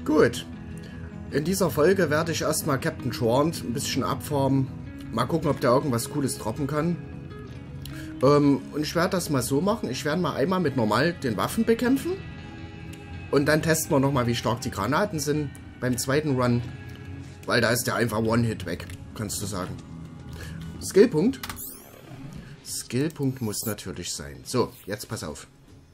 Gut. In dieser Folge werde ich erstmal Captain Schwant ein bisschen abfarmen. Mal gucken, ob der irgendwas Cooles droppen kann. Und ich werde das mal so machen. Ich werde mal einmal mit normal den Waffen bekämpfen. Und dann testen wir nochmal, wie stark die Granaten sind beim zweiten Run. Weil da ist der einfach One-Hit weg, kannst du sagen. Skillpunkt. Skillpunkt muss natürlich sein. So, jetzt pass auf.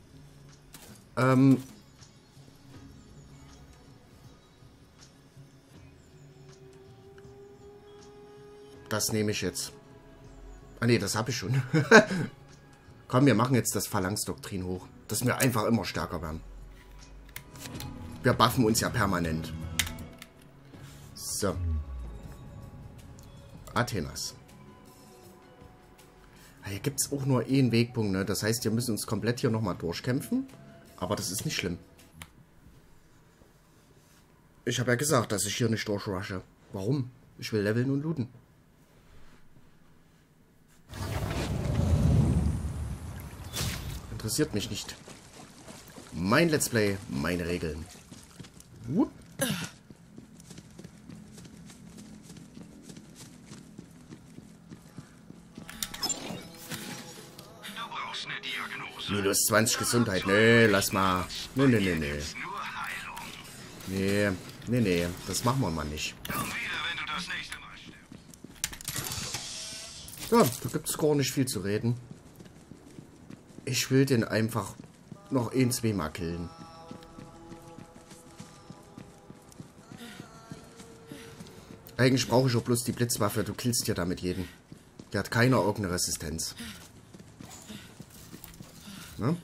Das nehme ich jetzt. Ah ne, das habe ich schon. Komm, wir machen jetzt das Phalanx-Doktrin hoch. Dass wir einfach immer stärker werden. Wir buffen uns ja permanent. So. Athenas. Hier gibt es auch nur einen Wegpunkt, ne? Das heißt, wir müssen uns komplett hier nochmal durchkämpfen. Aber das ist nicht schlimm. Ich habe ja gesagt, dass ich hier nicht durchrushe. Warum? Ich will leveln und looten. Interessiert mich nicht. Mein Let's Play, meine Regeln. Whoop. Minus 20 Gesundheit. Nee, lass mal. Nee, nee, nee, nee. Nee, nee, nee. Das machen wir mal nicht. Ja, da gibt es gar nicht viel zu reden. Ich will den einfach noch ein-, zweimal killen. Eigentlich brauche ich auch bloß die Blitzwaffe. Du killst ja damit jeden. Der hat keine irgendeine Resistenz. Ne?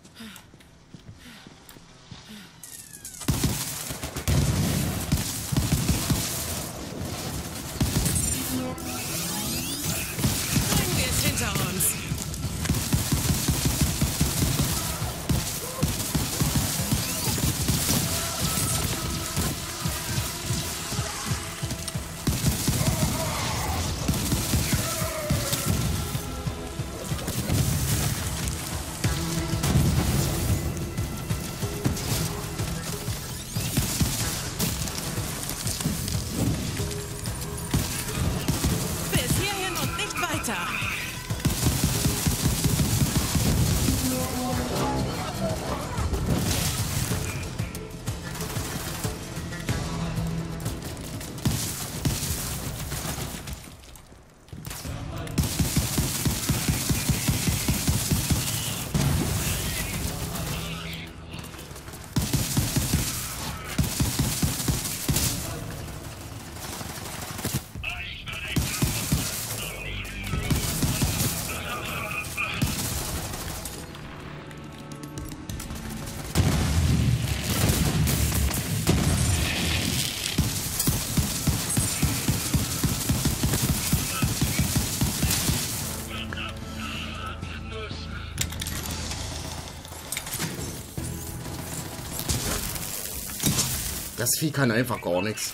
Das Vieh kann einfach gar nichts.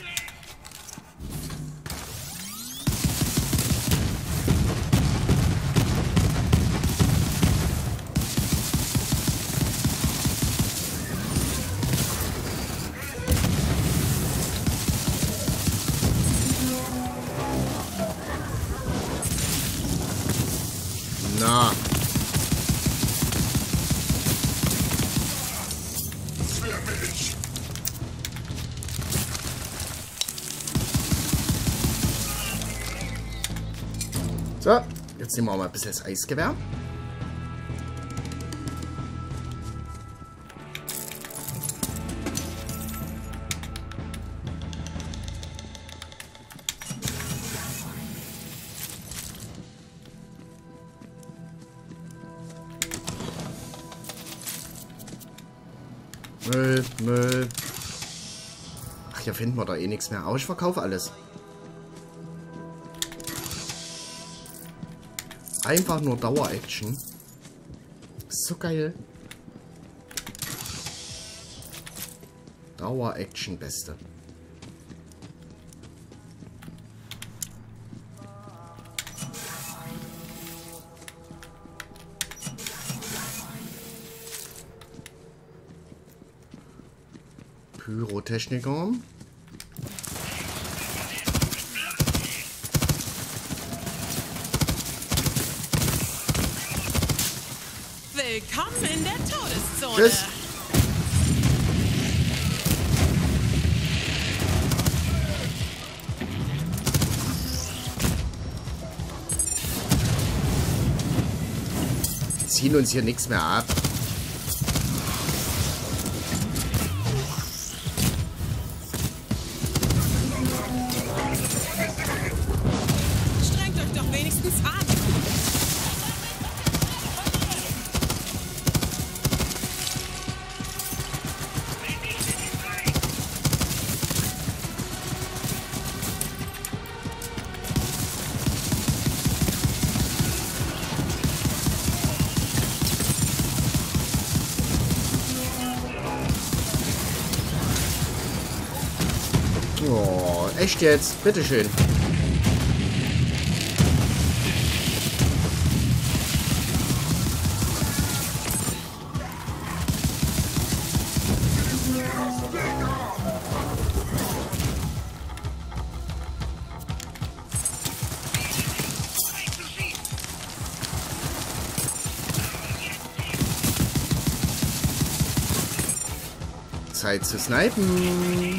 Na. So, jetzt nehmen wir mal ein bisschen das Eisgewehr. Müll, Müll. Ach, hier finden wir da eh nichts mehr. Aber ich verkaufe alles. Einfach nur Dauer-Action. So geil. Dauer-Action, beste. Pyrotechniker. Willkommen in der Todeszone. Tschüss. Ziehen uns hier nichts mehr ab. Strengt euch doch wenigstens an. Oh, echt jetzt? Bitteschön. Zeit zu snipen.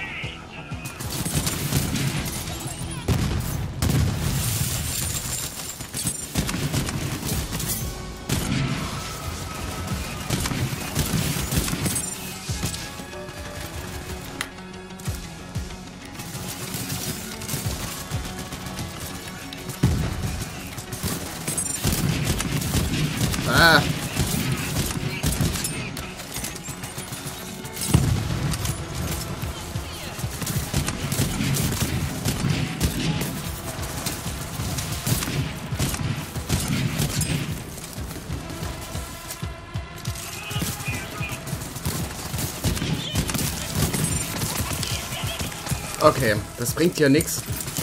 Ah. Okay, das bringt hier nichts.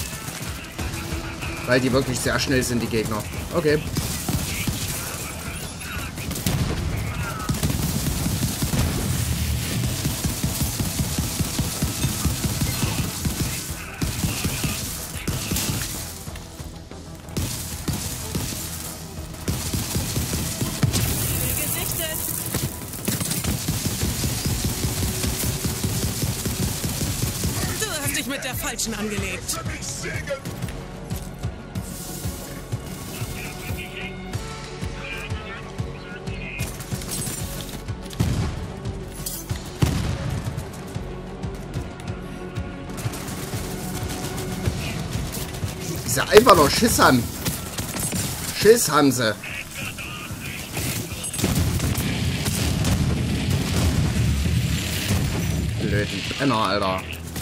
Weil die wirklich sehr schnell sind, die Gegner. Okay. Mit der falschen angelegt. Ist ja einfach nur Schiss haben. Schiss haben sie. Blöden Brenner, Alter.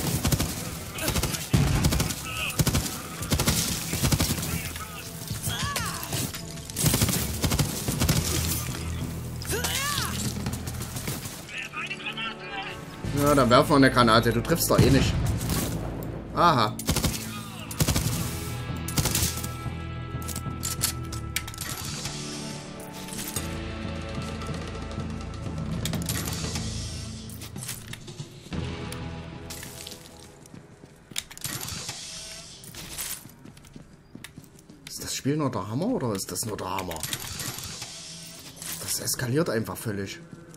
Ja, dann werfen wir eine Granate. Du triffst doch eh nicht. Aha. Ist das Spiel nur der Hammer oder ist das nur der Hammer? Das eskaliert einfach völlig.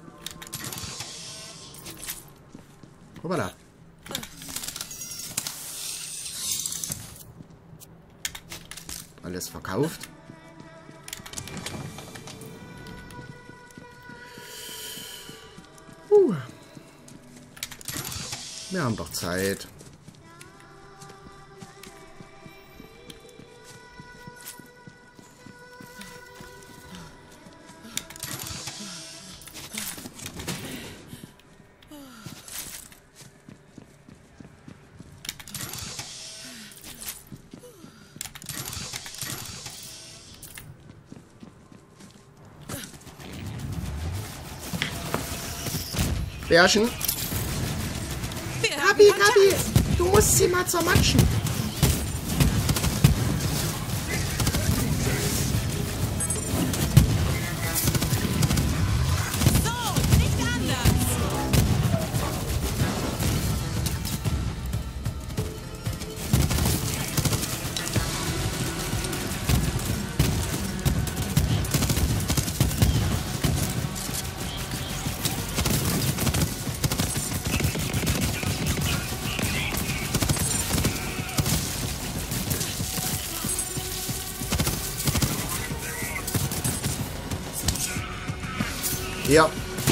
Hoppala. Alles verkauft. Wir haben doch Zeit. Bärchen. Gabi, Gabi, du musst sie mal zermatschen. So, nicht anders. Ja.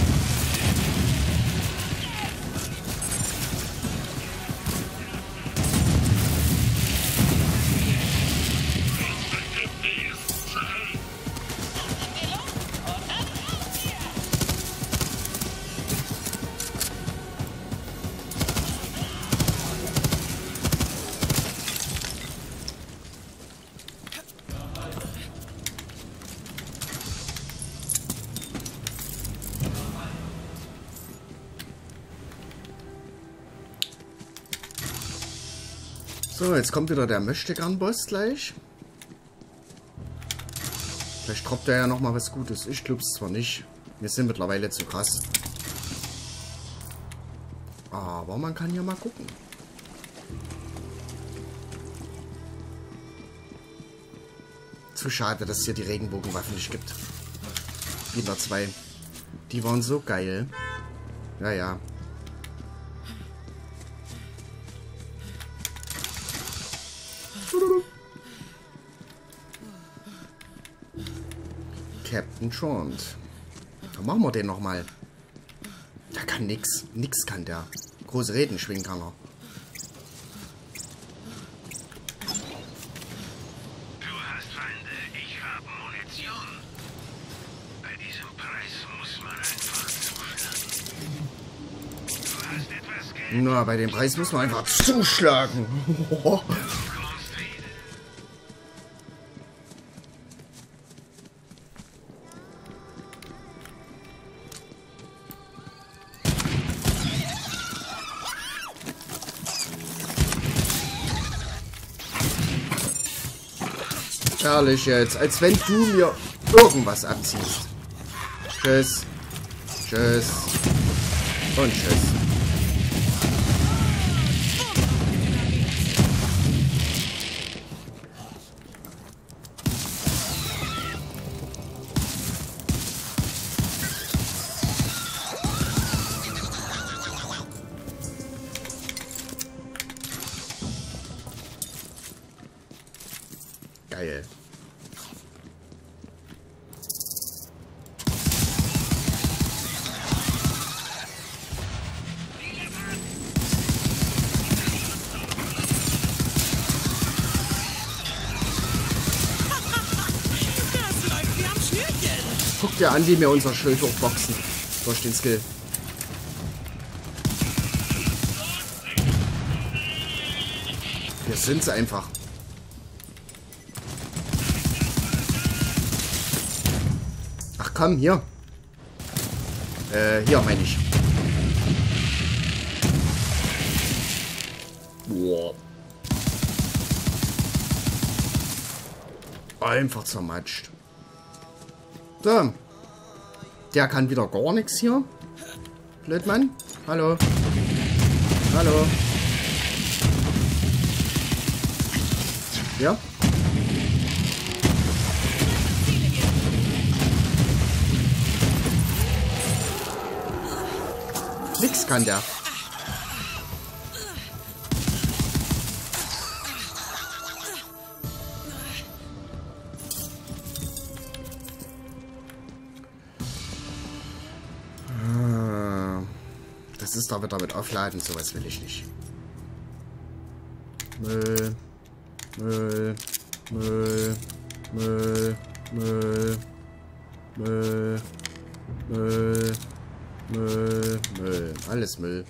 So, jetzt kommt wieder der Möchtegern-Boss gleich. Vielleicht droppt er ja nochmal was Gutes. Ich glaube es zwar nicht. Wir sind mittlerweile zu krass. Aber man kann ja mal gucken. Zu schade, dass es hier die Regenbogenwaffen nicht gibt. Wieder 2. Die waren so geil. Ja, ja. Captain Trond. Dann machen wir den nochmal. Der kann nix. Nix kann der. Große Reden schwingen kann er. Du hast Feinde, ich habe Munition. Bei diesem Preis muss man einfach zuschlagen. Du hast etwas Geld. Na, bei dem Preis muss man einfach zuschlagen. Ehrlich jetzt, als wenn du mir irgendwas abziehst. Tschüss. Tschüss. Und tschüss. Geil. Das läuft wie am Schnürchen. Guck dir an, wie wir unser Schild hochboxen. Durch den Skill. Wir sind's einfach. Ach komm, hier. Hier meine ich. Boah. Einfach zermatscht. So. Der kann wieder gar nichts hier. Blödmann. Hallo. Hallo. Ja. Nix kann der. Das ist doch wieder mit Aufladen, sowas will ich nicht. Müll, Müll, Müll, Müll, Müll, Müll, Müll, Müll, Müll. Alles Müll.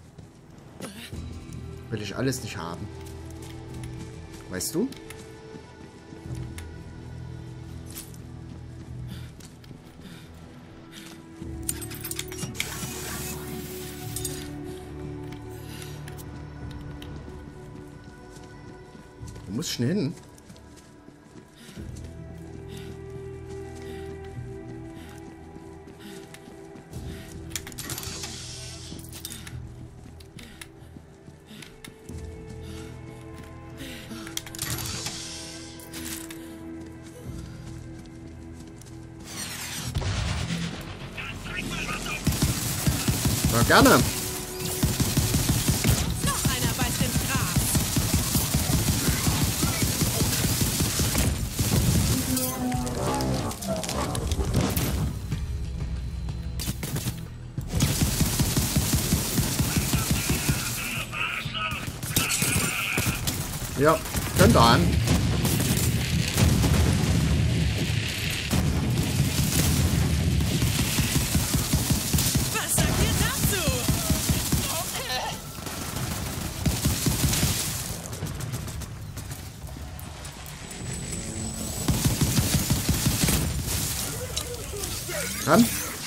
Will ich alles nicht haben. Weißt du? Du musst schnell hin. Na, gerne. Noch einer beißt ins Gras. Ja, könnt ihr an. Was sagt ihr dazu? Ran.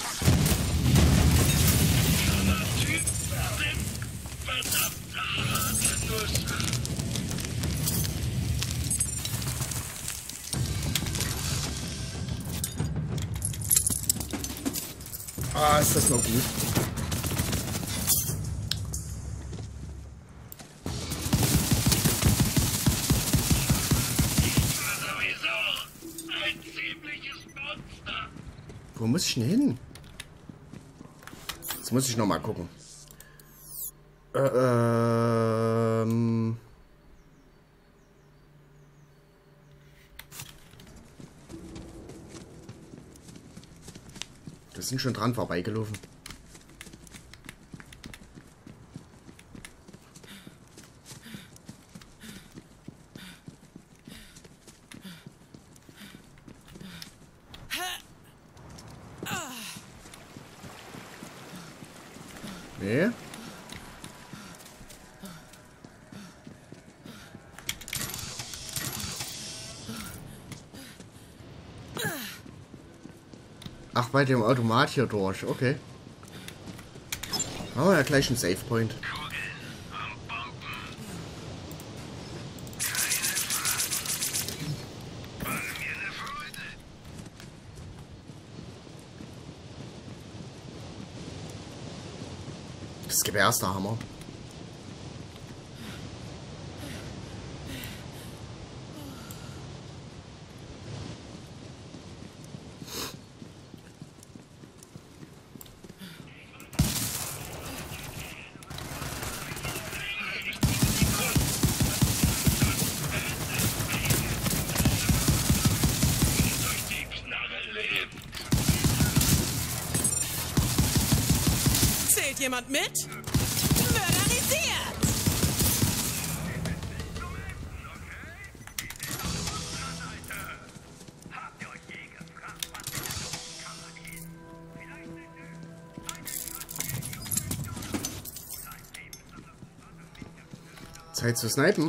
Ah, ist das noch gut. Wo muss ich denn hin? Jetzt muss ich noch mal gucken. Wir sind schon dran vorbeigelaufen. Nee. Ach, bei dem Automat hier durch. Okay. Haben wir ja gleich einen Save Point. Kugeln und Bomben. Keine Frage. War mir eine Freude. Das Gewehr ist der Hammer. Zählt jemand mit? Mörderisiert! Zeit zu snipen.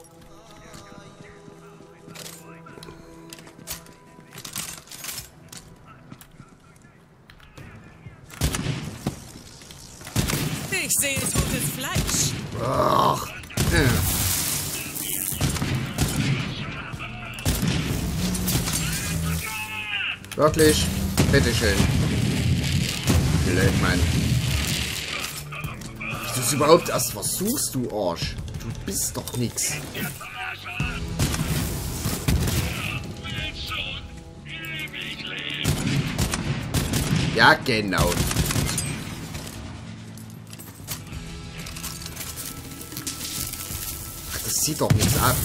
Ich sehe totes Fleisch. Ach. Wirklich? Bitteschön. Blöd, Mann. Du es überhaupt erst versuchst, du Arsch. Du bist doch nix. Ja, genau. Ach, das sieht doch nichts ab.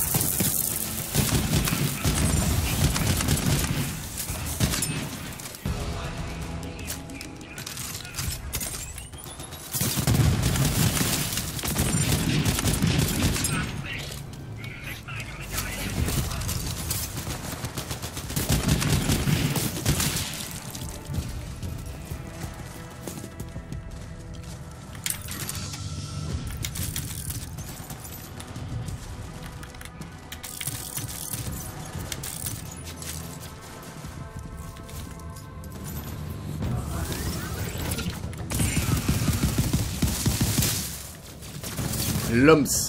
Lumps.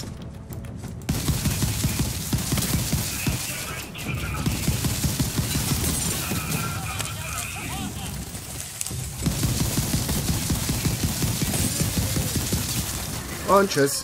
Und tschüss.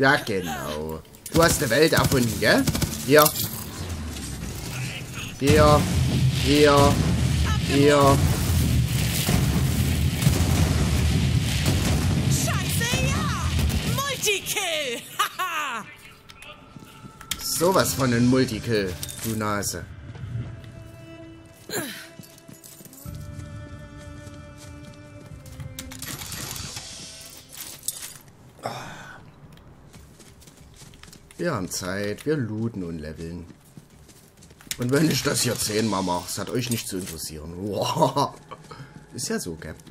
Ja, genau. Du hast eine Welt erfunden, gell? Hier. Hier. Hier. Hier. Scheiße, ja! Multikill! Haha! Sowas von ein Multikill, du Nase. Wir haben Zeit, wir looten und leveln. Und wenn ich das hier 10-mal mache, das hat euch nicht zu interessieren. Wow. Ist ja so, gell?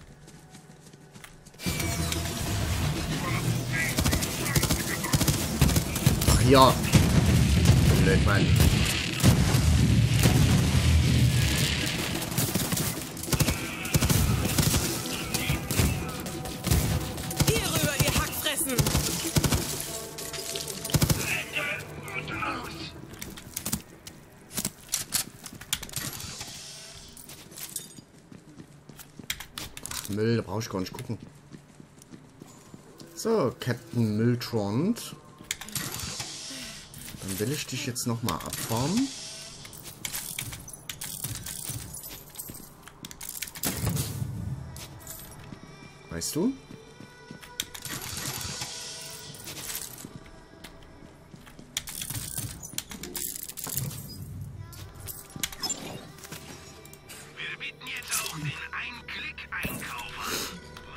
Ach ja. Blöd, Mann. Hier rüber, ihr Hackfressen! Müll, da brauche ich gar nicht gucken. So, Captain Mülltrond. Dann will ich dich jetzt nochmal abfarmen. Weißt du? Wir bieten jetzt auch den Ein-Klick-Einkauf an.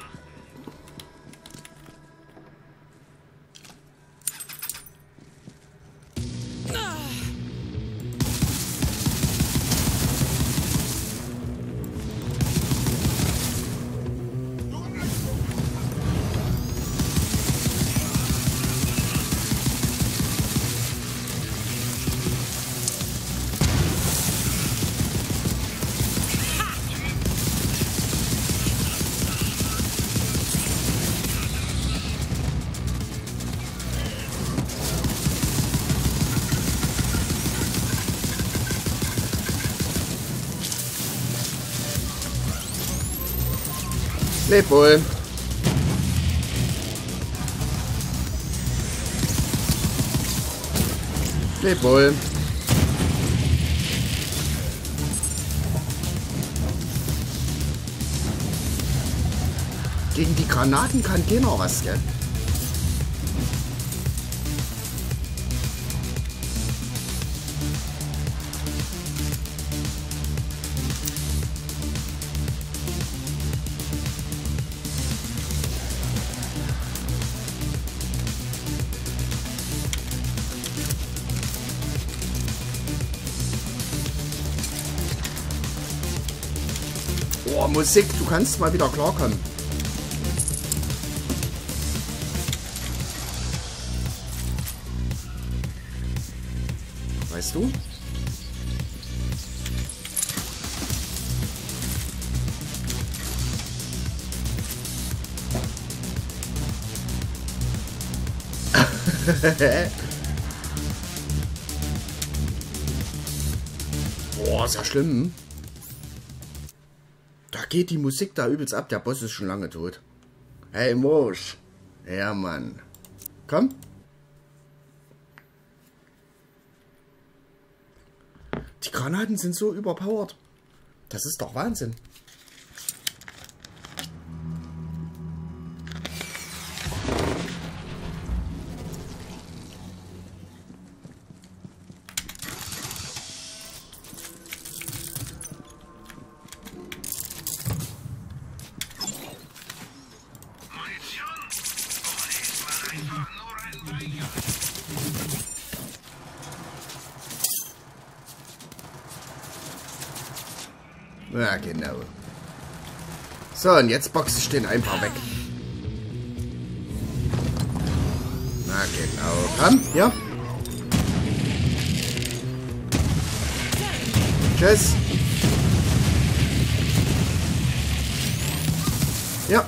Leb wohl. Leb wohl. Gegen die Granaten kann keiner was, gell? Oh, Musik, du kannst mal wieder klarkommen. Weißt du? Boah, ist ja schlimm. Da geht die Musik da übelst ab. Der Boss ist schon lange tot. Hey, Mosch. Ja, Mann. Komm. Die Granaten sind so überpowered. Das ist doch Wahnsinn. Ja, genau. So, und jetzt boxe ich den einfach weg. Na, genau. Komm, ja. Tschüss. Ja.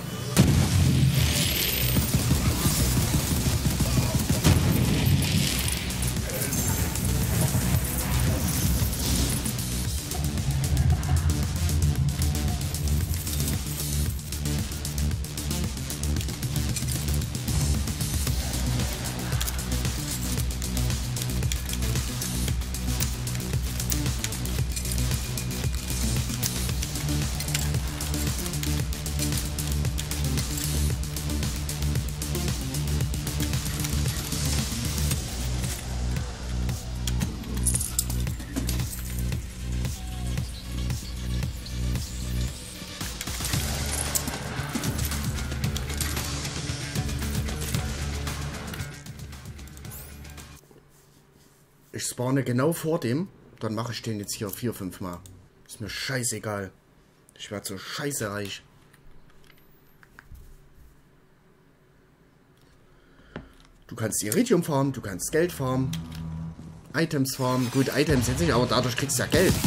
Ich spawne genau vor dem. Dann mache ich den jetzt hier 4, 5 Mal. Ist mir scheißegal. Ich werde so scheiße reich. Du kannst Iridium farmen, du kannst Geld farmen. Items farmen. Gut, Items jetzt nicht, aber dadurch kriegst du ja Geld.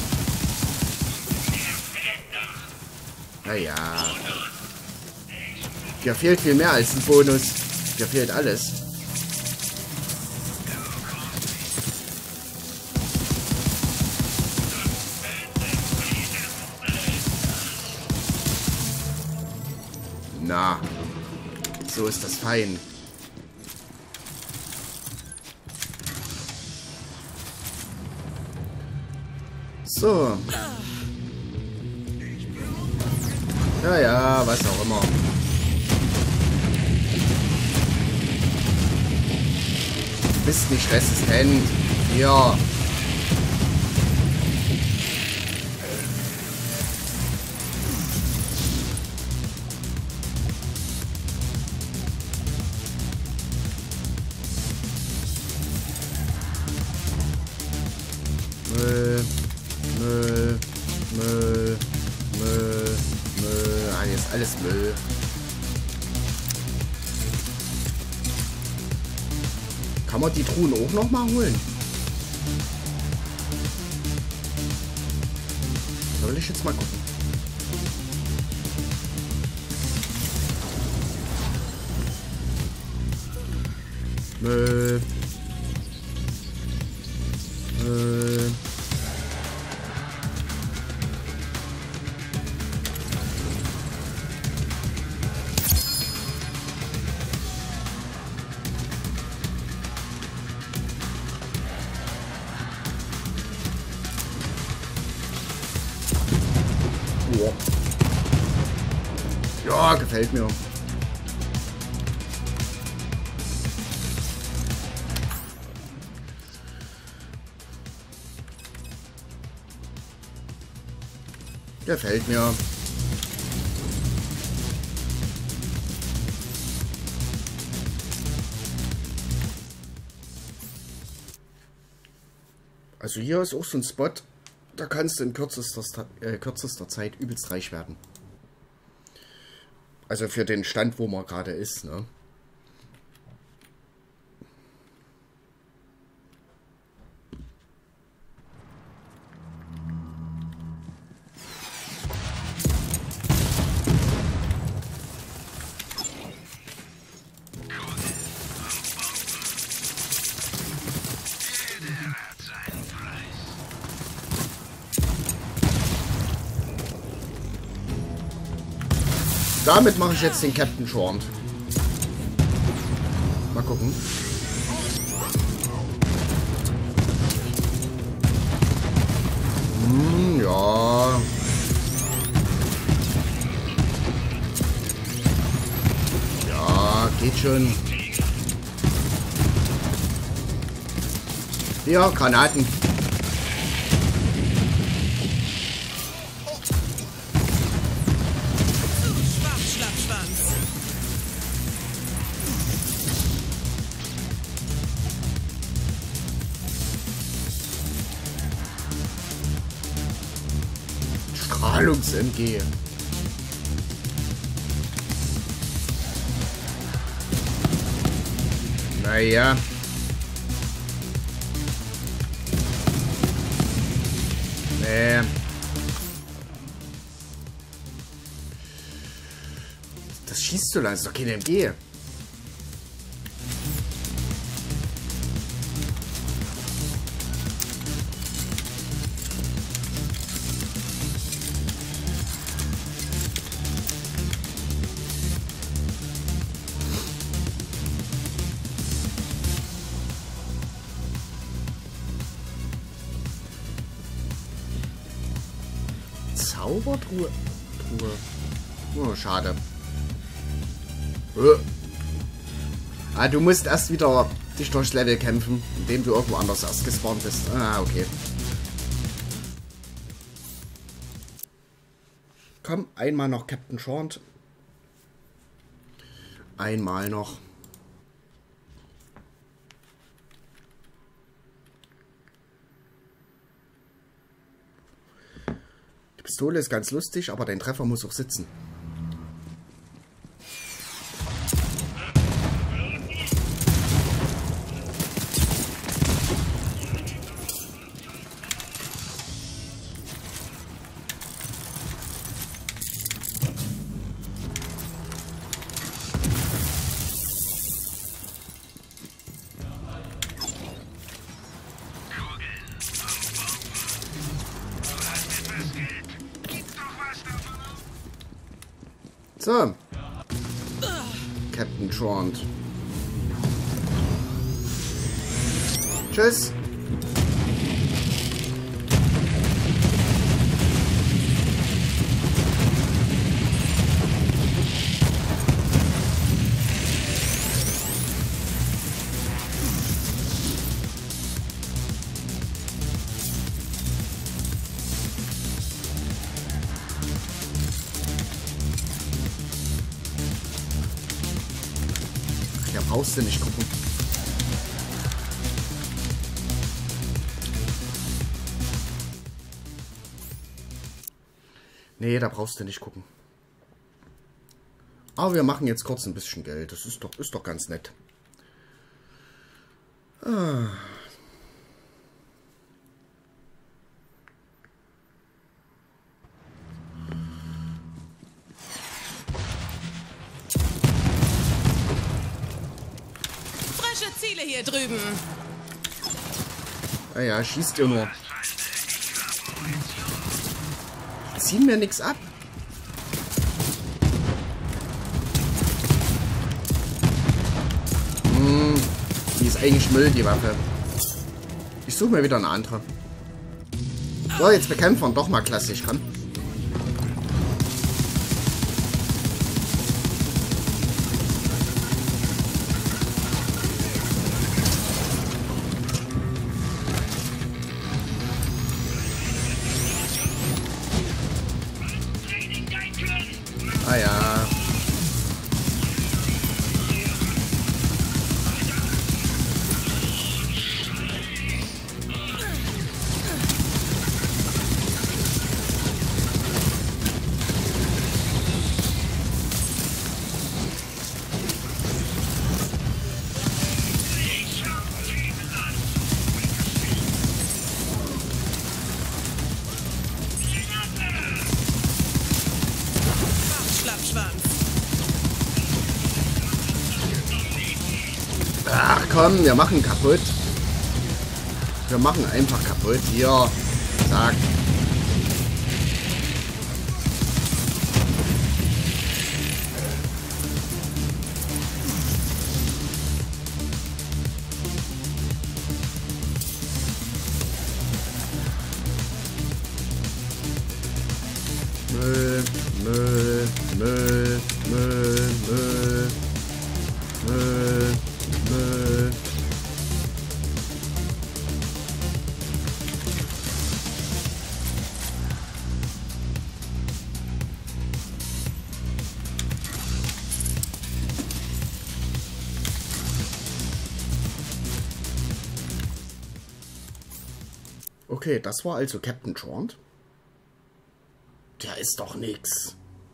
Naja. Dir fehlt viel mehr als ein Bonus. Dir fehlt alles. Na, so ist das fein. So. Ja, was auch immer. Du bist nicht resistent. Ja. Müll. Ah, jetzt alles Müll. Kann man die Truhen auch noch mal holen? Da will ich jetzt mal gucken. Müll. Ja, gefällt mir. Gefällt mir. Also hier ist auch so ein Spot, da kannst du in kürzester Zeit übelst reich werden. Also für den Stand, wo man gerade ist, ne? Damit mache ich jetzt den Captain Short. Mal gucken. Ja. Ja, geht schon. Ja, Granaten. Strahlungs-MG. Naja. Nee. Das schießt so lang, das ist doch keine MG. Zaubertruhe. Oh, schade. Ah, du musst erst wieder dich durchs Level kämpfen, indem du irgendwo anders erst gespawnt bist. Ah, okay. Komm, einmal noch Captain Short. Einmal noch. Pistole ist ganz lustig, aber dein Treffer muss auch sitzen. So. Captain Trant. Tschüss. Da brauchst du nicht gucken. Nee, da brauchst du nicht gucken. Aber wir machen jetzt kurz ein bisschen Geld. Das ist doch ganz nett. Ah. Frische Ziele hier drüben. Naja, schießt ihr nur. Ziehen mir nichts ab. Die ist eigentlich Müll, die Waffe. Ich suche mir wieder eine andere. So, jetzt bekämpfen wir doch mal klassisch, komm. Ah ja. Ach komm, wir machen kaputt. Wir machen einfach kaputt. Hier. Zack. Müll, Müll, Müll, Müll, Müll, Müll, Müll. Okay, das war also Captain Trant. Der ist doch nix.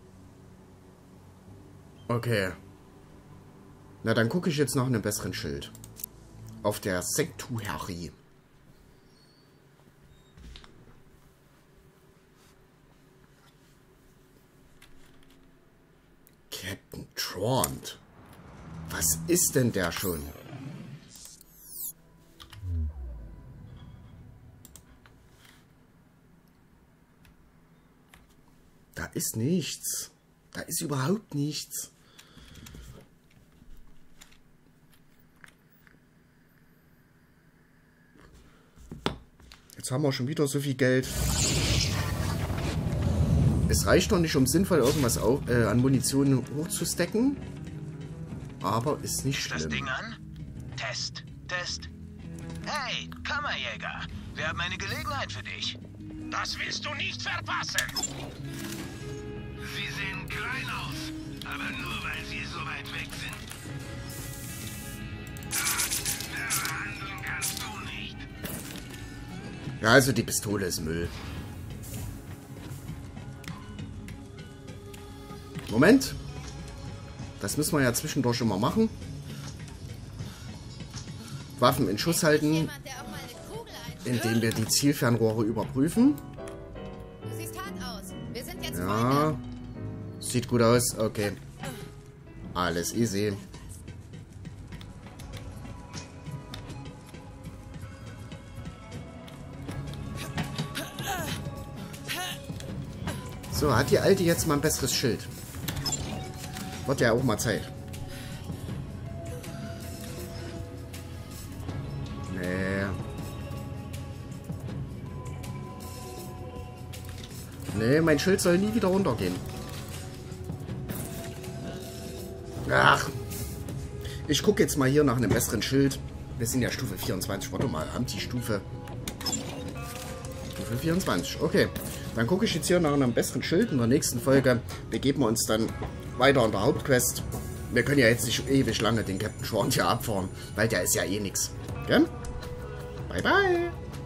Okay. Na, dann gucke ich jetzt nach einem besseren Schild. Auf der Sanctuary. Captain Trant. Was ist denn der schon? Da ist nichts. Da ist überhaupt nichts. Jetzt haben wir schon wieder so viel Geld. Es reicht noch nicht, um sinnvoll irgendwas an Munition hochzustecken. Aber ist nicht schlimm. Das Ding an? Test, Test. Hey, Kammerjäger. Wir haben eine Gelegenheit für dich. Das willst du nicht verpassen. Sie sehen klein aus, aber nur weil sie so weit weg sind. Verhandeln kannst du nicht. Ja, also die Pistole ist Müll. Moment. Das müssen wir ja zwischendurch immer machen. Waffen in Schuss halten, indem wir die Zielfernrohre überprüfen. Du siehst hart aus. Wir sind jetzt Ja. Sieht gut aus. Okay. Alles easy. So, hat die Alte jetzt mal ein besseres Schild? Wird ja auch mal Zeit. Nee. Nee, mein Schild soll nie wieder runtergehen. Ach. Ich gucke jetzt mal hier nach einem besseren Schild. Wir sind ja Stufe 24. Warte mal, Anti-Stufe. Stufe 24. Okay. Dann gucke ich jetzt hier nach einem besseren Schild. In der nächsten Folge begeben wir uns dann weiter an der Hauptquest. Wir können ja jetzt nicht ewig lange den Captain Schwarm hier abfahren, weil der ist ja eh nix. Gell? Bye, bye.